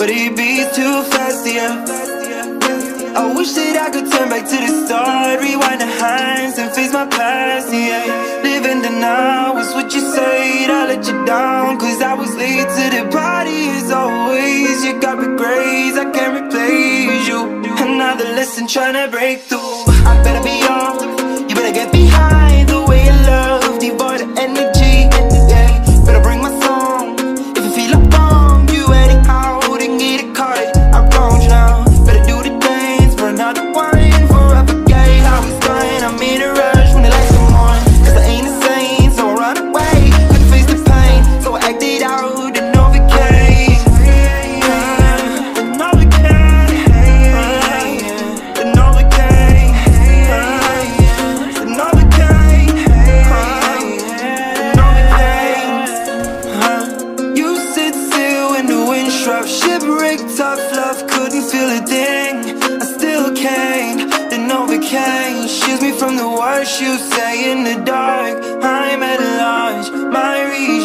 it beats too fast, yeah. I wish that I could turn back to the start, rewind the hands and face my past, yeah. Living the now is what you said, I let you down, cause I was late to the party as always. You got regrets, I can't replace you. Another lesson tryna break through. I better be on, you better get behind the way you love, devoid of energy, yeah. Better bring my song, if you feel like wrong, you heading out and get it caught. I wronged you now, better do the dance for another one, for I forget how it's going. I'm in a rush when the lights come on, cause I ain't the same, so I run away. Couldn't face the pain, so I acted out and overcame. Shipwrecked, tough love, couldn't feel a thing. I still can't, then overcame. Shields me from the worst you say in the dark. I'm at a loss, my reach